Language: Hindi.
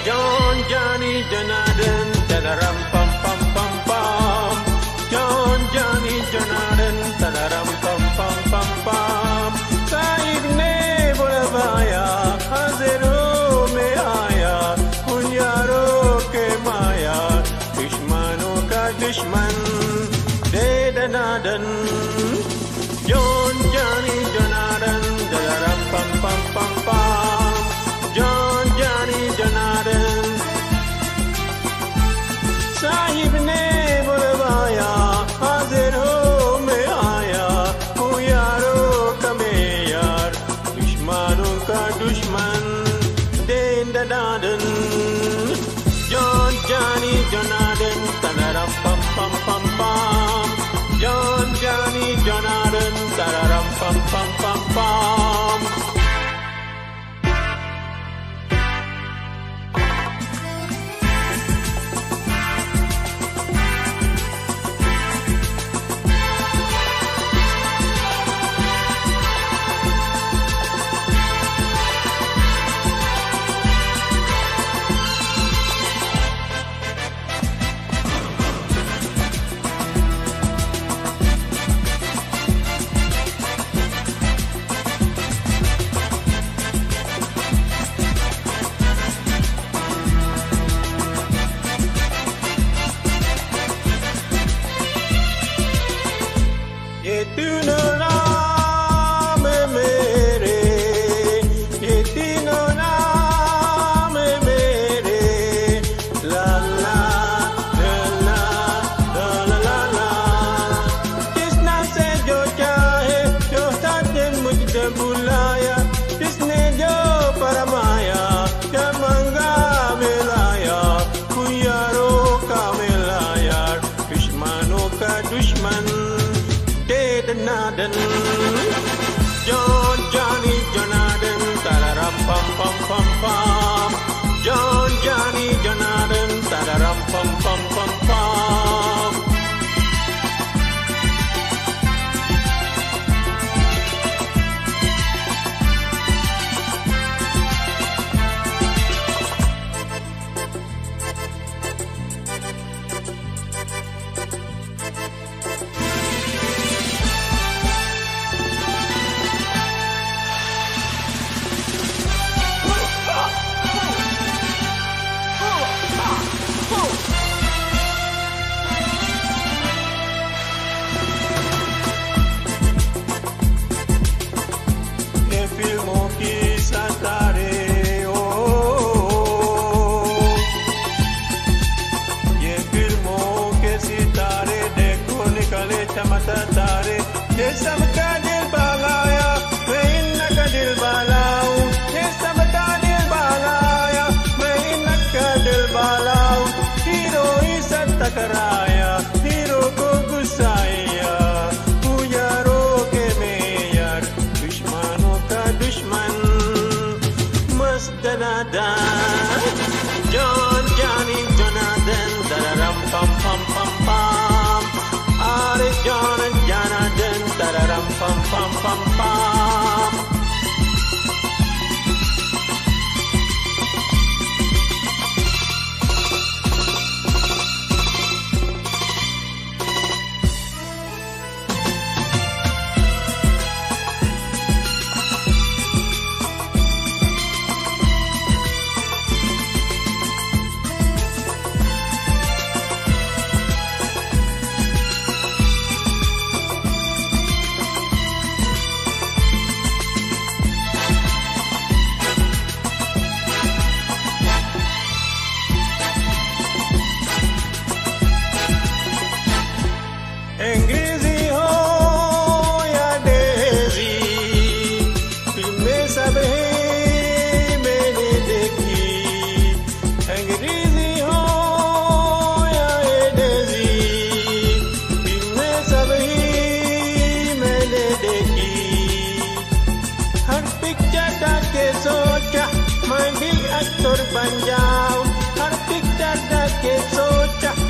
John, Jani Jonathan, tadaram pam pam pam pam. John, Jani Jonathan, tadaram pam pam pam pam. Sahib ne bulwaya, haziro mein aaya, un yaro ke maya, dushmanon ka dushman, de danadan. John, Jani Jonathan, tadaram pam pam pam pam. John, Jani Jonathan, Sahib ने बुलवाया, हाजिर हो मैं आया, हूँ यारों का मैं यार, दुश्मनों का दुश्मन, देन दनादन. John, Jani Jonathan, tadaram pam pam pam pam. John, Jani Jonathan, tadaram pam pam pam pam. ये तीनों नाम मेरे, ये तीनों नाम मेरे, ला ला ला ला ला ला ला. जिसने से जो चाहे, जो साथे मुझे बुलाया, जिसने जो फरमाया, क्या मंगा मिलाया, हूँ यारों का मिलाया, दुश्मनों का दुश्मन, Nadan. John, Jani Jonathan, tadaram pam pam pam pam. John, Jani Jonathan, tadaram pam pam pam pam. फिल्मों की सितारे, ओ ये फिल्मों के सितारे, देखो निकले चमकते तारे, ये सबका दिल बहलाया, मैं इनका दिल बहलाऊं, ये सबका दिल बहलाया, मैं इनका दिल बहलाऊं. हीरो ही सब टकराया, हीरो को गुस्साया, तू यारों के में यार, दुश्मनों का दुश्मन, मस्त नादान. John, Jani Jonathan, tadaram pam pam pam pam. Are John and Jonathan, tadaram pam pam pam pam. अंग्रेजी हो या देसी, फिल्में सब ही मैंने देखी. अंग्रेजी हो या देसी, फिल्में सब ही मैंने देखी. हर पिक्चर देख के सोचा मैं भी एक्टर बन जाऊं, हर पिक्चर देख के सोचा